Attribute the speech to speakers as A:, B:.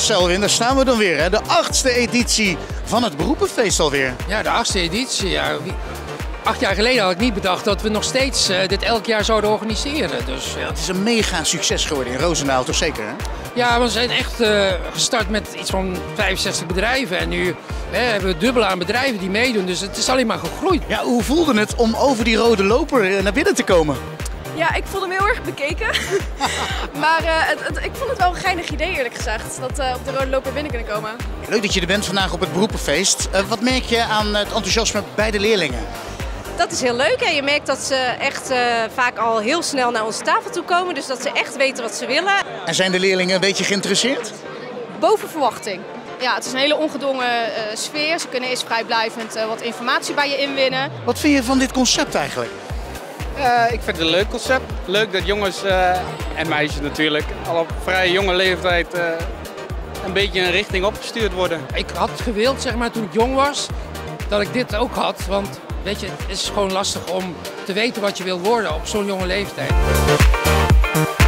A: Selwyn, daar staan we dan weer. Hè? De 8e editie van het beroepenfeest alweer.
B: Ja, de 8e editie. Ja. 8 jaar geleden had ik niet bedacht dat we nog steeds dit elk jaar zouden organiseren. Dus,
A: Ja, het is een mega succes geworden in Roosendaal, toch zeker? Hè?
B: ja, we zijn echt gestart met iets van 65 bedrijven. En nu hebben we het dubbele aan bedrijven die meedoen. Dus het is alleen maar gegroeid.
A: Ja, hoe voelde het om over die rode loper naar binnen te komen?
C: Ja, ik voelde me heel erg bekeken. Maar ik vond het wel een geinig idee eerlijk gezegd. Dat op de rode loper binnen kunnen komen.
A: Leuk dat je er bent vandaag op het beroepenfeest. Wat merk je aan het enthousiasme bij de leerlingen?
C: Dat is heel leuk. Hè? Je merkt dat ze echt vaak al heel snel naar onze tafel toe komen. Dus dat ze echt weten wat ze willen.
A: En zijn de leerlingen een beetje geïnteresseerd?
C: Boven verwachting. Ja, het is een hele ongedwongen sfeer. Ze kunnen eerst vrijblijvend wat informatie bij je inwinnen.
A: Wat vind je van dit concept eigenlijk?
D: Ik vind het een leuk concept. Leuk dat jongens en meisjes natuurlijk al op vrij jonge leeftijd een beetje een richting opgestuurd worden.
B: Ik had gewild, zeg maar, toen ik jong was, dat ik dit ook had. Want weet je, het is gewoon lastig om te weten wat je wil worden op zo'n jonge leeftijd.